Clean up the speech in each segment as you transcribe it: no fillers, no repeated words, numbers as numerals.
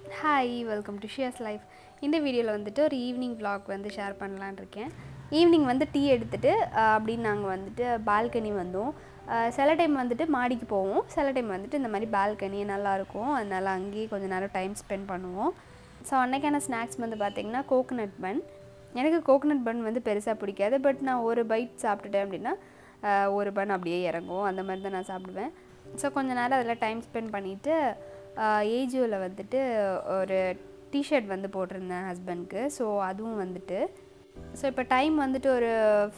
Hi, welcome to ShiazLife. இந்த வீடியோல வந்துட்டு ஒரு ஈவினிங் vlog வந்து ஷேர் பண்ணலாம்னு இருக்கேன். ஈவினிங் வந்து டீ எடுத்துட்டு அப்படியே நாங்க வந்துட்டு பால்கனி வந்தோம். சில டைம் வந்துட்டு மாடிக்கு போவோம். சில டைம் வந்துட்டு இந்த மாதிரி பால்கனி நல்லா இருக்கும். அதனால அங்கேயே கொஞ்ச நேரம் டைம் ஸ்பெண்ட் பண்ணுவோம். ஸோ அன்னைக்கான ஸ்நாக்ஸ் வந்து பார்த்தீங்கன்னா கோகனட் பன். எனக்கு கோகனட் பன் வந்து பெருசாக பிடிக்காது. பட் நான் ஒரு பைட் சாப்பிட்டுட்டேன் அப்படின்னா ஒரு பன் அப்படியே இறங்கும். அந்த மாதிரி தான் நான் சாப்பிடுவேன். ஸோ கொஞ்ச நேரம் அதில் டைம் ஸ்பெண்ட் பண்ணிவிட்டு ஏஜியோவில் வந்துட்டு ஒரு டிஷர்ட் வந்து போட்டிருந்தேன் ஹஸ்பண்ட்க்கு. ஸோ அதுவும் வந்துட்டு ஸோ இப்போ டைம் வந்துட்டு ஒரு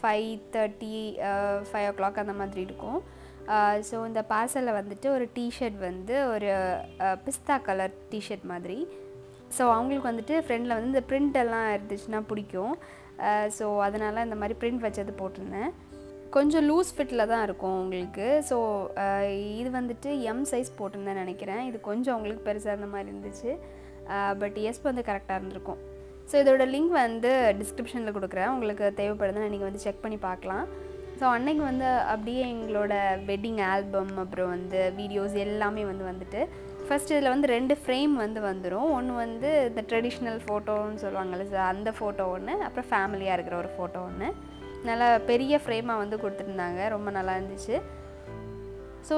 5:30 5 o'clock அந்த மாதிரி இருக்கும். ஸோ இந்த பார்சலில் வந்துட்டு ஒரு டிஷர்ட் வந்து ஒரு பிஸ்தா கலர் டிஷர்ட் மாதிரி. ஸோ அவங்களுக்கு வந்துட்டு ஃப்ரெண்டில் வந்து இந்த பிரிண்ட் எல்லாம் இருந்துச்சுன்னா பிடிக்கும். ஸோ அதனால் இந்த மாதிரி பிரிண்ட் வச்சது போட்டிருந்தேன். கொஞ்சம் லூஸ் ஃபிட்டில் தான் இருக்கும் உங்களுக்கு. ஸோ இது வந்துட்டு எம் சைஸ் போட்டிருந்தேன் நினைக்கிறேன். இது கொஞ்சம் உங்களுக்கு பெருசாக இருந்த மாதிரி இருந்துச்சு. பட் எஸ் வந்து கரெக்டாக இருந்திருக்கும். ஸோ இதோட லிங்க் வந்து டிஸ்கிரிப்ஷனில் கொடுக்குறேன். உங்களுக்கு தேவைப்படுதுன்னா நீங்கள் வந்து செக் பண்ணி பார்க்கலாம். ஸோ அன்னைக்கு வந்து அப்படியே எங்களோட வெட்டிங் ஆல்பம் அப்புறம் வந்து வீடியோஸ் எல்லாமே வந்துட்டு ஃபஸ்ட் இதில் வந்து 2 ஃப்ரேம் வந்துடும். ஒன்று வந்து இந்த ட்ரெடிஷ்னல் ஃபோட்டோன்னு சொல்லுவாங்கள்ல சார், அந்த ஃபோட்டோ ஒன்று, அப்புறம் ஃபேமிலியாக இருக்கிற ஒரு ஃபோட்டோ ஒன்று. நல்லா பெரிய ஃப்ரேமாக வந்து கொடுத்துருந்தாங்க. ரொம்ப நல்லா இருந்துச்சு. ஸோ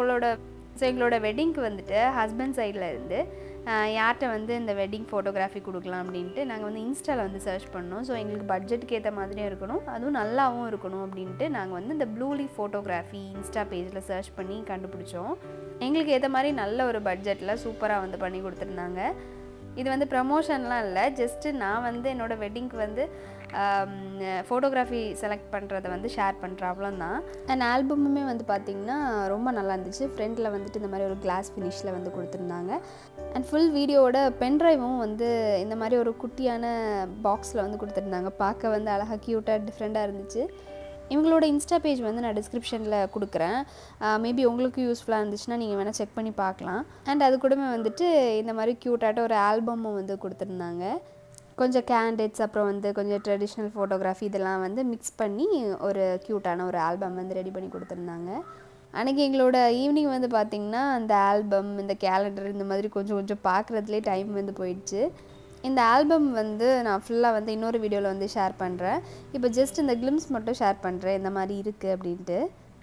எங்களோட வெட்டிங்க்கு வந்துட்டு ஹஸ்பண்ட் சைடில் இருந்து யார்கிட்ட வந்து இந்த வெட்டிங் ஃபோட்டோகிராஃபி கொடுக்கலாம் அப்படின்ட்டு நாங்கள் வந்து இன்ஸ்டாவில் வந்து சர்ச் பண்ணோம். ஸோ எங்களுக்கு பட்ஜெட்டுக்கு ஏற்ற மாதிரியும் இருக்கணும், அதுவும் நல்லாவும் இருக்கணும் அப்படின்ட்டு நாங்கள் வந்து இந்த ப்ளூலி ஃபோட்டோகிராஃபி இன்ஸ்டா பேஜில் சர்ச் பண்ணி கண்டுபிடிச்சோம். எங்களுக்கு ஏற்ற மாதிரி நல்ல ஒரு பட்ஜெட்டில் சூப்பராக வந்து பண்ணி கொடுத்துருந்தாங்க. இது வந்து ப்ரமோஷன்லாம் இல்லை, ஜஸ்ட்டு நான் வந்து என்னோடய வெட்டிங்க்கு வந்து ஃபோட்டோகிராஃபி செலக்ட் பண்ணுறதை வந்து ஷேர் பண்ணுற அவ்வளோதான். அண்ட் ஆல்பமுமே வந்து பார்த்திங்கன்னா ரொம்ப நல்லா இருந்துச்சு. ஃப்ரண்ட்டில் வந்துட்டு இந்த மாதிரி ஒரு கிளாஸ் ஃபினிஷில் வந்து கொடுத்துருந்தாங்க. அண்ட் ஃபுல் வீடியோவோட பென்ட்ரைவும் வந்து இந்த மாதிரி ஒரு குட்டியான பாக்ஸில் வந்து கொடுத்துருந்தாங்க. பார்க்க வந்து அழகாக க்யூட்டாக டிஃப்ரெண்ட்டாக இருந்துச்சு. இவங்களோட இன்ஸ்டா பேஜ் வந்து நான் டிஸ்கிரிப்ஷனில் கொடுக்குறேன். மேபி உங்களுக்கு யூஸ்ஃபுல்லாக இருந்துச்சுன்னா நீங்கள் வேணால் செக் பண்ணி பார்க்கலாம். அண்ட் அது கூடவே வந்துட்டு இந்த மாதிரி க்யூட்டாட்ட ஒரு ஆல்பமும் வந்து கொடுத்துருந்தாங்க. கொஞ்சம் கேண்டிட்ஸ் அப்புறம் வந்து கொஞ்சம் ட்ரெடிஷ்னல் ஃபோட்டோகிராஃபி இதெல்லாம் வந்து மிக்ஸ் பண்ணி ஒரு க்யூட்டான ஒரு ஆல்பம் வந்து ரெடி பண்ணி கொடுத்துருந்தாங்க. அன்றைக்கி எங்களோட ஈவினிங் வந்து பார்த்திங்கன்னா அந்த ஆல்பம், இந்த கேலண்டர் இந்த மாதிரி கொஞ்சம் பார்க்குறதுலே டைம் வந்து போயிடுச்சு. இந்த ஆல்பம் வந்து நான் ஃபுல்லாக வந்து இன்னொரு வீடியோவில் வந்து ஷேர் பண்ணுறேன். இப்போ ஜஸ்ட் இந்த கிளிம்ஸ் மட்டும் ஷேர் பண்ணுறேன் இந்த மாதிரி இருக்குது அப்படின்ட்டு.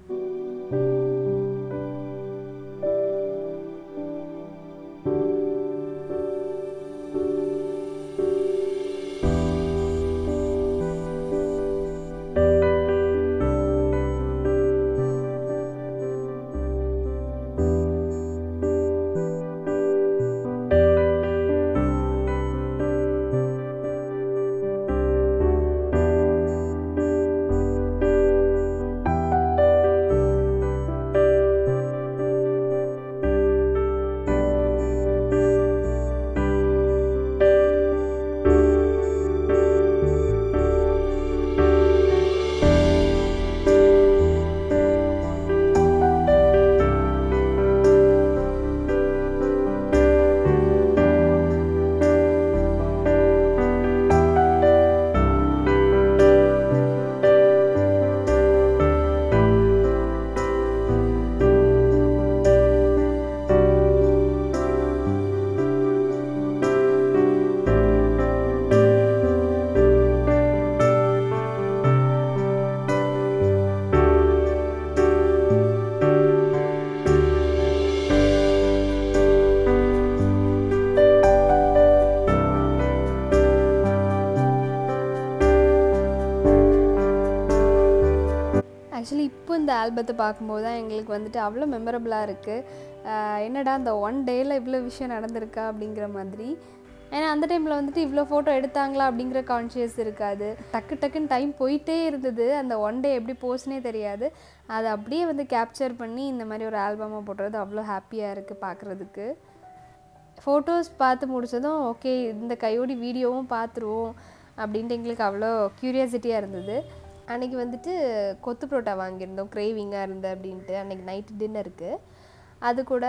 ஆக்சுவலி இப்போ இந்த ஆல்பத்தை பார்க்கும்போது தான் எங்களுக்கு வந்துட்டு அவ்வளோ மெமரபுளாக இருக்குது. என்னடா அந்த 1 டேயில் இவ்வளோ விஷயம் நடந்திருக்கா அப்படிங்கிற மாதிரி. ஏன்னா அந்த டைமில் வந்துட்டு இவ்வளோ ஃபோட்டோ எடுத்தாங்களா அப்படிங்கிற கான்ஷியஸ் இருக்காது. டக்குன்னு டைம் போயிட்டே இருந்தது. அந்த 1 டே எப்படி போச்சுனே தெரியாது. அதை அப்படியே வந்து கேப்சர் பண்ணி இந்த மாதிரி ஒரு ஆல்பமாக போடுறது அவ்வளோ ஹாப்பியாக இருக்குது பார்க்குறதுக்கு. ஃபோட்டோஸ் பார்த்து முடித்ததும் ஓகே இந்த கையோடி வீடியோவும் பார்த்துருவோம் அப்படின்ட்டு எங்களுக்கு அவ்வளோ க்யூரியாசிட்டியாக இருந்தது. அன்றைக்கி வந்துட்டு கொத்து புரோட்டா வாங்கியிருந்தோம், கிரேவிங்காக இருந்தது அப்படின்ட்டு. அன்றைக்கி நைட்டு டின்னருக்கு அது கூட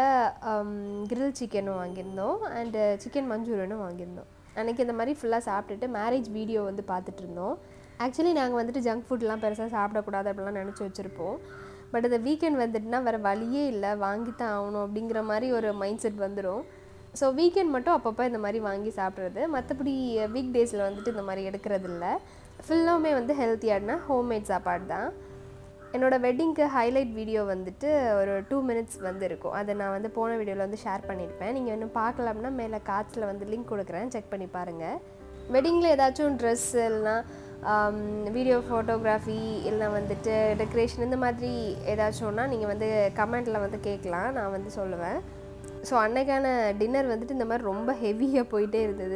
கிரில் சிக்கனும் வாங்கியிருந்தோம் அண்டு சிக்கன் மஞ்சூரியனும் வாங்கியிருந்தோம். அன்றைக்கி இந்த மாதிரி ஃபுல்லாக சாப்பிட்டுட்டு மேரேஜ் வீடியோ வந்து பார்த்துட்ருந்தோம். ஆக்சுவலி நாங்கள் வந்துட்டு ஜங்க் ஃபுட்லாம் பெருசாக சாப்பிடக்கூடாது அப்படிலாம் நினச்சி வச்சுருப்போம். பட் இந்த வீக்கெண்ட் வந்துட்டுனா வேறு வழியே இல்லை, வாங்கித்தான் ஆகணும் அப்படிங்கிற மாதிரி ஒரு மைண்ட் செட் வந்துடும். ஸோ வீக்கெண்ட் மட்டும் அப்பப்போ இந்த மாதிரி வாங்கி சாப்பிட்றது. மற்றபடி வீக் டேஸில் வந்துட்டு இந்த மாதிரி எடுக்கிறது இல்லை. ஃபுல்லாமே வந்து ஹெல்த்தியானா ஹோம்மேட் சாப்பாடு தான். என்னோடய வெட்டிங்க்கு ஹைலைட் வீடியோ வந்துட்டு ஒரு 2 minutes வந்து இருக்கும். அதை நான் வந்து போன வீடியோவில் வந்து ஷேர் பண்ணியிருப்பேன். நீங்கள் இன்னும் பார்க்கலாம்னா மேலே கார்ட்ஸில் வந்து லிங்க் கொடுக்குறேன், செக் பண்ணி பாருங்கள். வெட்டிங்கில் ஏதாச்சும் ட்ரெஸ் இல்லைனா வீடியோ ஃபோட்டோகிராஃபி இல்லைனா வந்துட்டு டெக்கரேஷன் இந்த மாதிரி ஏதாச்சும்னா நீங்கள் வந்து கமெண்ட்டில் வந்து கேட்கலாம், நான் வந்து சொல்லுவேன். ஸோ அன்னைக்கான டின்னர் வந்துட்டு இந்த மாதிரி ரொம்ப ஹெவியாக போயிட்டே இருந்தது.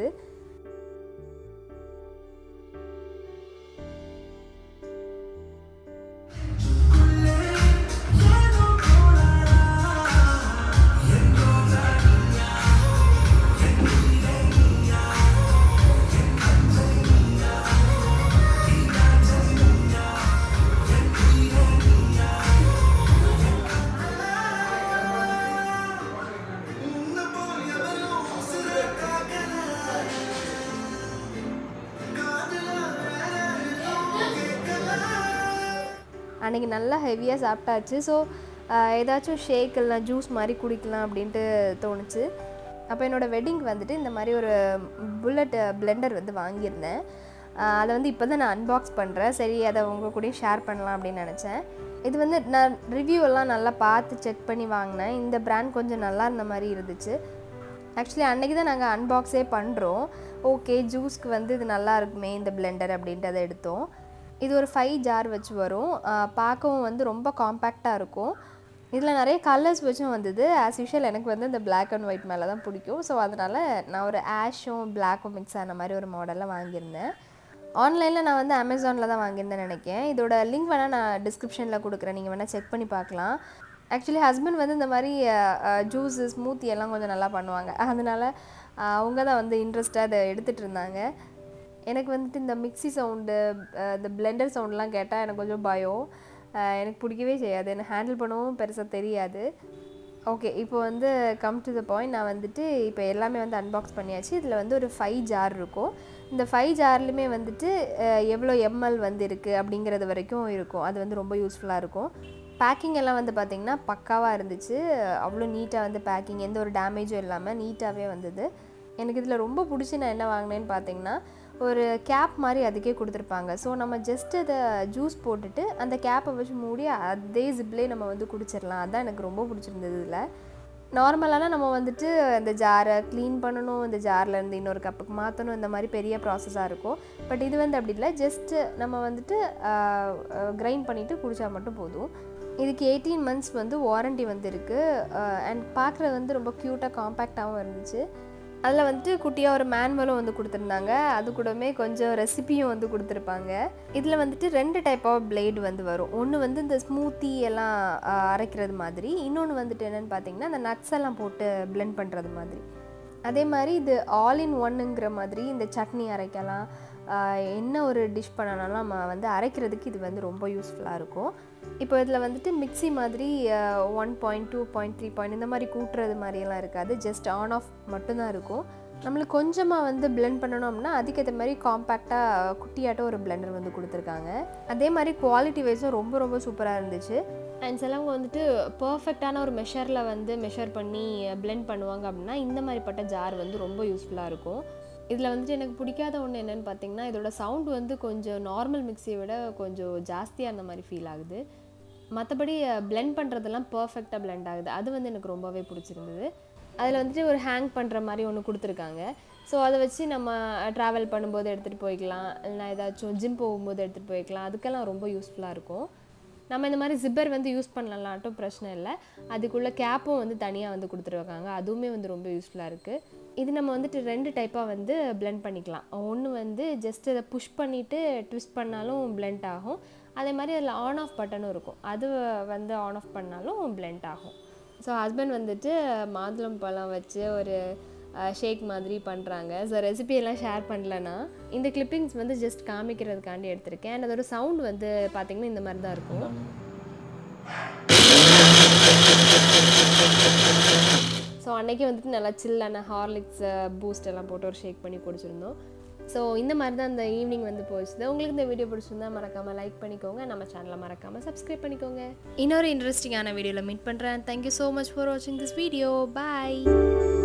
அன்றைக்கி நல்லா ஹெவியாக சாப்பிட்டாச்சு. ஸோ ஏதாச்சும் ஷேக் இல்லைனா ஜூஸ் மாதிரி குடிக்கலாம் அப்படின்ட்டு தோணுச்சு. அப்போ என்னோடய வெட்டிங்க்கு வந்துட்டு இந்த மாதிரி ஒரு புல்லட் பிளெண்டர் வந்து வாங்கியிருந்தேன். அதை வந்து இப்போ தான் நான் அன்பாக்ஸ் பண்ணுறேன். சரி, அதை உங்கள் கூட ஷேர் பண்ணலாம் அப்படின்னு நினச்சேன். இது வந்து நான் ரிவ்யூவெல்லாம் நல்லா பார்த்து செக் பண்ணி வாங்கினேன். இந்த பிராண்ட் கொஞ்சம் நல்லா இருந்த மாதிரி இருந்துச்சு. ஆக்சுவலி அன்றைக்கி தான் நாங்கள் அன்பாக்ஸே பண்ணுறோம். ஓகே, ஜூஸ்க்கு வந்து இது நல்லா இருக்குமே இந்த பிளெண்டர் அப்படின்ட்டு அதை எடுத்தோம். இது ஒரு 5 ஜார் வச்சு வரும். பார்க்கவும் வந்து ரொம்ப காம்பேக்டாக இருக்கும். இதில் நிறைய கலர்ஸ் வச்சும் வந்தது. ஆஸ் யூஷுவல் எனக்கு வந்து இந்த பிளாக் அண்ட் ஒயிட் மேலே தான் பிடிக்கும். ஸோ அதனால் நான் ஒரு ஆஷும் பிளாக்கும் மிக்ஸ் ஆன மாதிரி ஒரு மாடலில் வாங்கியிருந்தேன். ஆன்லைனில் நான் வந்து அமேசானில் தான் வாங்கியிருந்தேன் நினைக்கிறேன். இதோட லிங்க் வேணால் நான் டிஸ்கிரிப்ஷனில் கொடுக்குறேன், நீங்கள் வேணால் செக் பண்ணி பார்க்கலாம். ஆக்சுவலி ஹஸ்பண்ட் வந்து இந்த மாதிரி ஜூஸு ஸ்மூத்தி எல்லாம் கொஞ்சம் நல்லா பண்ணுவாங்க. அதனால் அவங்க தான் வந்து இன்ட்ரெஸ்ட்டாக அதை எடுத்துகிட்டு இருந்தாங்க. எனக்கு வந்துட்டு இந்த மிக்ஸி சவுண்டு, இந்த பிளெண்டர் சவுண்ட்லாம் கேட்டால் எனக்கு கொஞ்சம் பயம். எனக்கு பிடிக்கவே செய்யாது, எனக்கு ஹேண்டில் பண்ணவும் பெருசாக தெரியாது. ஓகே, இப்போ வந்து கம் டு த பாயிண்ட். நான் வந்துட்டு இப்போ எல்லாமே வந்து அன்பாக்ஸ் பண்ணியாச்சு. இதில் வந்து ஒரு 5 ஜார் இருக்கும். இந்த 5 ஜார்லையுமே வந்துட்டு எவ்வளோ எம்எல் வந்து இருக்குது அப்படிங்கிறது வரைக்கும் இருக்கும். அது வந்து ரொம்ப யூஸ்ஃபுல்லாக இருக்கும். பேக்கிங் எல்லாம் வந்து பார்த்திங்கன்னா பக்காவாக இருந்துச்சு. அவ்வளோ நீட்டாக வந்து பேக்கிங், எந்த ஒரு டேமேஜும் இல்லாமல் நீட்டாகவே வந்தது. எனக்கு இதில் ரொம்ப பிடிச்சி நான் என்ன வாங்கினேன்னு பார்த்தீங்கன்னா, ஒரு கேப் மாதிரி அதுக்கே கொடுத்துருப்பாங்க. ஸோ நம்ம ஜஸ்ட்டு அதை ஜூஸ் போட்டுட்டு அந்த கேப்பை வச்சு மூடி அதே ஜிப்லேயே நம்ம வந்து குடிச்சிடலாம். அதுதான் எனக்கு ரொம்ப பிடிச்சிருந்தது. இதில் நார்மலான நம்ம வந்துட்டு அந்த ஜாரை க்ளீன் பண்ணணும், இந்த ஜார்லேருந்து இன்னொரு கப்புக்கு மாற்றணும், இந்த மாதிரி பெரிய ப்ராசஸாக இருக்கும். பட் இது வந்து அப்படி இல்லை, ஜஸ்ட்டு நம்ம வந்துட்டு கிரைண்ட் பண்ணிவிட்டு குடித்தா மட்டும் போதும். இதுக்கு 18 months வந்து வாரண்ட்டி வந்து இருக்குது. அண்ட் பார்க்குறது வந்து ரொம்ப க்யூட்டாக காம்பேக்டாகவும் இருந்துச்சு. அதில் வந்துட்டு குட்டியாக ஒரு மேனுவலும் வந்து கொடுத்துருந்தாங்க. அது கூடவே கொஞ்சம் ரெசிபியும் வந்து கொடுத்துருப்பாங்க. இதில் வந்துட்டு 2 டைப் ஆஃப் பிளேடு வந்து வரும். ஒன்று வந்து இந்த ஸ்மூத்தி எல்லாம் அரைக்கிறது மாதிரி, இன்னொன்று வந்துட்டு என்னென்னு பார்த்தீங்கன்னா அந்த நட்ஸ் எல்லாம் போட்டு பிளெண்ட் பண்ணுறது மாதிரி. அதே மாதிரி இது ஆல் இன் ஒன்னுங்கிற மாதிரி இந்த சட்னி அரைக்கலாம், என்ன ஒரு டிஷ் பண்ணனாலும் நம்ம வந்து அரைக்கிறதுக்கு இது வந்து ரொம்ப யூஸ்ஃபுல்லாக இருக்கும். இப்போ இதில் வந்துட்டு மிக்ஸி மாதிரி 1 point 2 point 3 point இந்த மாதிரி கூட்டுறது மாதிரியெல்லாம் இருக்காது. ஜஸ்ட் ஆன் ஆஃப் மட்டும்தான் இருக்கும். நம்மளுக்கு கொஞ்சமாக வந்து பிளெண்ட் பண்ணணும்னா அதுக்கேற்ற மாதிரி காம்பேக்டாக குட்டியாட்டம் ஒரு பிளெண்டர் வந்து கொடுத்துருக்காங்க. அதே மாதிரி குவாலிட்டி வைஸும் ரொம்ப ரொம்ப சூப்பராக இருந்துச்சு. அண்ட் சிலவங்க வந்துட்டு பர்ஃபெக்டான ஒரு மெஷரில் வந்து மெஷர் பண்ணி பிளெண்ட் பண்ணுவாங்க அப்படின்னா இந்த மாதிரிப்பட்ட ஜார் வந்து ரொம்ப யூஸ்ஃபுல்லாக இருக்கும். இதில் வந்துட்டு எனக்கு பிடிக்காத ஒன்று என்னென்னு பார்த்தீங்கன்னா, இதோட சவுண்ட் வந்து கொஞ்சம் நார்மல் மிக்ஸியை விட கொஞ்சம் ஜாஸ்தியாக அந்த மாதிரி ஃபீல் ஆகுது. மற்றபடி பிளெண்ட் பண்ணுறதெல்லாம் பர்ஃபெக்டாக பிளெண்ட் ஆகுது. அது வந்து எனக்கு ரொம்பவே பிடிச்சிருந்தது. அதில் வந்துட்டு ஒரு ஹேங் பண்ணுற மாதிரி ஒன்று கொடுத்துருக்காங்க. ஸோ அதை வச்சு நம்ம ட்ராவல் பண்ணும்போது எடுத்துகிட்டு போய்க்கலாம், இல்லைனா ஏதாச்சும் ஜிம் போகும்போது எடுத்துகிட்டு போய்க்கலாம். அதுக்கெல்லாம் ரொம்ப யூஸ்ஃபுல்லாக இருக்கும். நம்ம இந்த மாதிரி ஜிப்பர் வந்து யூஸ் பண்ணலான்ட்டும் பிரச்சனை இல்லை. அதுக்குள்ளே கேப்பும் வந்து தனியாக வந்து கொடுத்துருக்காங்க. அதுவுமே வந்து ரொம்ப யூஸ்ஃபுல்லாக இருக்குது. இது நம்ம வந்துட்டு 2 டைப்பாக வந்து பிளெண்ட் பண்ணிக்கலாம். ஒன்று வந்து ஜஸ்ட் அதை புஷ் பண்ணிவிட்டு ட்விஸ்ட் பண்ணாலும் பிளெண்ட் ஆகும். அதே மாதிரி அதில் ஆன் ஆஃப் பட்டனும் இருக்கும். அது வந்து ஆன் ஆஃப் பண்ணாலும் பிளெண்ட் ஆகும். ஸோ ஹஸ்பண்ட் வந்துட்டு மாதுளம் பழம் வச்சு ஒரு ஷேக் மாதிரி பண்ணுறாங்க. ஸோ ரெசிபியெல்லாம் ஷேர் பண்ணலன்னா இந்த கிளிப்பிங்ஸ் வந்து ஜஸ்ட் காமிக்கிறதுக்காண்டி எடுத்திருக்கேன். அண்ட் அதோட சவுண்ட் வந்து பார்த்திங்கன்னா இந்த மாதிரி தான் இருக்கும். ஸோ அன்றைக்கி வந்துட்டு நல்லா சில்லான ஹார்லிக்ஸ் பூஸ்ட் எல்லாம் போட்டு ஒரு ஷேக் பண்ணி குடிச்சிருந்தோம். ஸோ இந்த மாதிரி தான் இந்த ஈவினிங் வந்து போச்சுது. உங்களுக்கு இந்த வீடியோ பிடிச்சிருந்தா மறக்காமல் லைக் பண்ணிக்கோங்க, நம்ம சேனலை மறக்காமல் சப்ஸ்கிரைப் பண்ணிக்கோங்க. இன்னொரு இன்ட்ரெஸ்டிங்கான வீடியோவில் மீட் பண்ணுறேன். தேங்க்யூ ஸோ மச் ஃபார் வாட்சிங் திஸ் வீடியோ. பாய்.